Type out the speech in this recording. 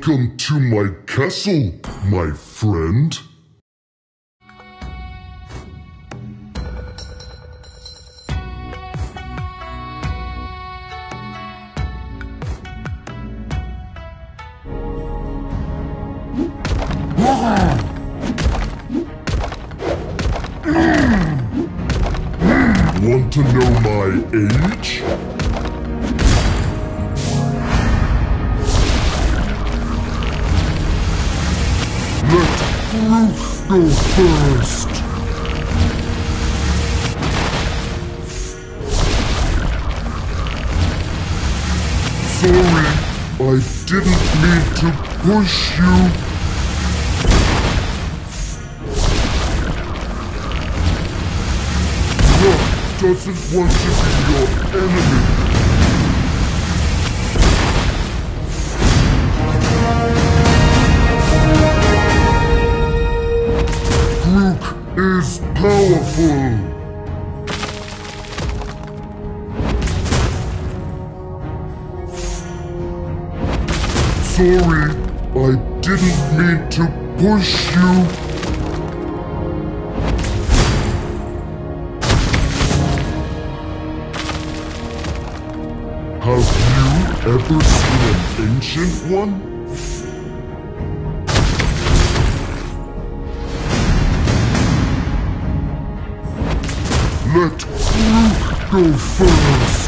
Welcome to my castle, my friend. Want to know my age? Let Grock go first. Sorry, I didn't mean to push you. Grock doesn't want to be your enemy. Grock is powerful. Sorry, I didn't mean to push you. Have you ever seen an ancient one? Let Grock go first.